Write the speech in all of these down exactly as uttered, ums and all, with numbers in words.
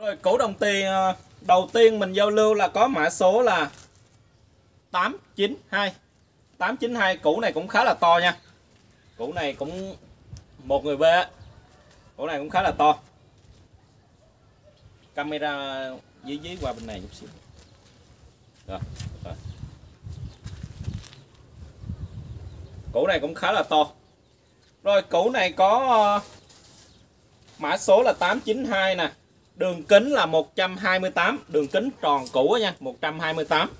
Rồi củ đồng tiền đầu tiên mình giao lưu là có mã số là tám chín hai. tám chín hai củ này cũng khá là to nha. Củ này cũng một người bê á. Củ này cũng khá là to. Camera dí dí qua bên này chút xíu. Rồi, rồi. Củ này cũng khá là to. Rồi củ này có uh, mã số là tám chín hai nè. Đường kính là một trăm hai mươi tám, đường kính tròn củ nha, một trăm hai mươi tám.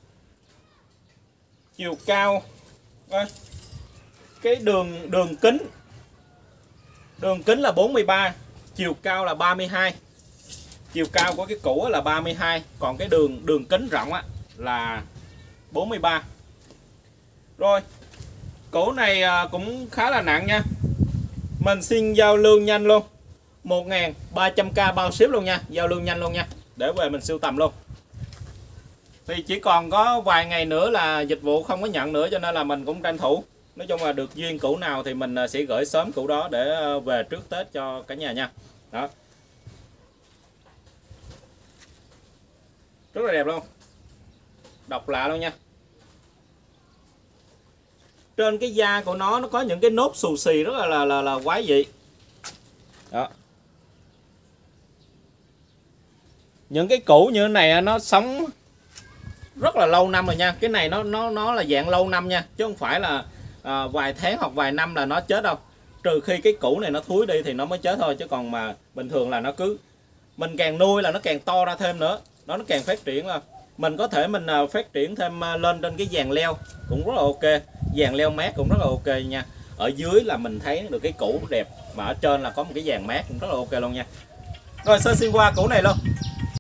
Chiều cao đây. Cái đường đường kính đường kính là bốn mươi ba, chiều cao là ba mươi hai. Chiều cao của cái củ là ba mươi hai, còn cái đường đường kính rộng á là bốn mươi ba. Rồi, củ này cũng khá là nặng nha. Mình xin giao lưu nhanh luôn. một nghìn ba trăm k bao ship luôn nha, giao lưu nhanh luôn nha, để về mình sưu tầm luôn. Thì chỉ còn có vài ngày nữa là dịch vụ không có nhận nữa, cho nên là mình cũng tranh thủ. Nói chung là được duyên củ nào thì mình sẽ gửi sớm củ đó để về trước Tết cho cả nhà nha. Đó. Rất là đẹp luôn. Độc lạ luôn nha. Trên cái da của nó nó có những cái nốt xù xì rất là là là, là quái dị. Đó. Những cái củ như thế này nó sống rất là lâu năm rồi nha. Cái này nó nó nó là dạng lâu năm nha, chứ không phải là à, vài tháng hoặc vài năm là nó chết đâu. Trừ khi cái củ này nó thúi đi thì nó mới chết thôi, chứ còn mà bình thường là nó cứ mình càng nuôi là nó càng to ra thêm nữa, nó nó càng phát triển lên. Mình có thể mình phát triển thêm lên trên cái dàn leo cũng rất là ok, dàn leo mát cũng rất là ok nha. Ở dưới là mình thấy được cái củ đẹp, mà ở trên là có một cái dàn mát cũng rất là ok luôn nha. Rồi sơ xin qua củ này luôn.